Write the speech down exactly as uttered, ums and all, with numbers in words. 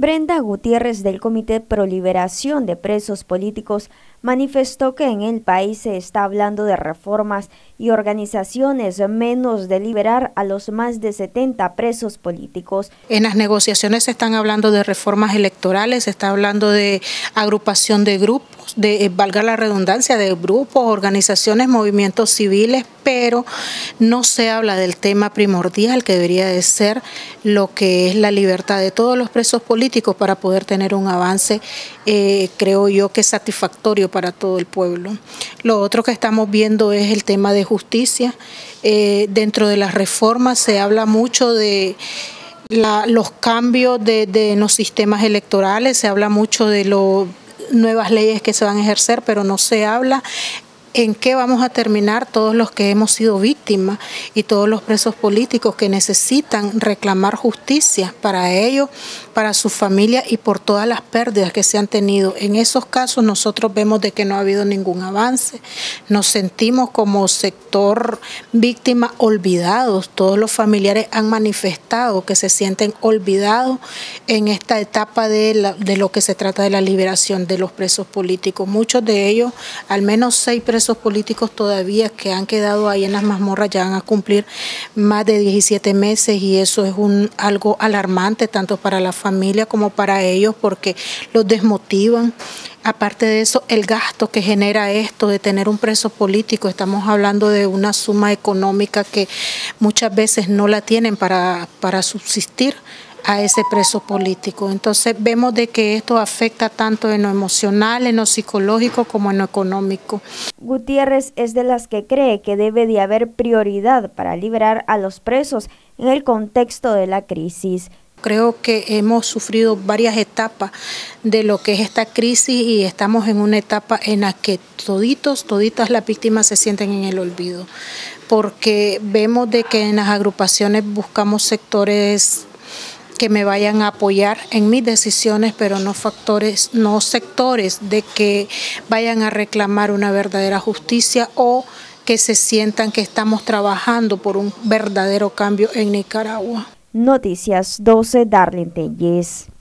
Brenda Gutiérrez del Comité Pro Liberación de Presos Políticos manifestó que en el país se está hablando de reformas y organizaciones, menos de liberar a los más de setenta presos políticos. En las negociaciones se están hablando de reformas electorales, se está hablando de agrupación de grupos, de, valga la redundancia, de grupos, organizaciones, movimientos civiles, pero no se habla del tema primordial que debería de ser lo que es la libertad de todos los presos políticos para poder tener un avance, eh, creo yo, que satisfactorio para todo el pueblo. Lo otro que estamos viendo es el tema de justicia. Eh, dentro de las reformas se habla mucho de la, los cambios de, de los sistemas electorales, se habla mucho de las nuevas leyes que se van a ejercer, pero no se habla en qué vamos a terminar todos los que hemos sido víctimas y todos los presos políticos que necesitan reclamar justicia para ellos, para sus familias y por todas las pérdidas que se han tenido. En esos casos nosotros vemos de que no ha habido ningún avance. Nos sentimos como sector víctima olvidados. Todos los familiares han manifestado que se sienten olvidados en esta etapa de, la, de lo que se trata de la liberación de los presos políticos. Muchos de ellos, al menos seis presos políticos todavía que han quedado ahí en las mazmorras, ya van a cumplir más de diecisiete meses y eso es un algo alarmante tanto para la familia como para ellos porque los desmotivan. Aparte de eso, el gasto que genera esto de tener un preso político, estamos hablando de una suma económica que muchas veces no la tienen para, para subsistir a ese preso político. Entonces vemos de que esto afecta tanto en lo emocional, en lo psicológico como en lo económico. Gutiérrez es de las que cree que debe de haber prioridad para liberar a los presos en el contexto de la crisis. Creo que hemos sufrido varias etapas de lo que es esta crisis y estamos en una etapa en la que toditos, toditas las víctimas se sienten en el olvido, porque vemos de que en las agrupaciones buscamos sectores que me vayan a apoyar en mis decisiones, pero no factores, no sectores de que vayan a reclamar una verdadera justicia o que se sientan que estamos trabajando por un verdadero cambio en Nicaragua. Noticias doce, Darlene Telles.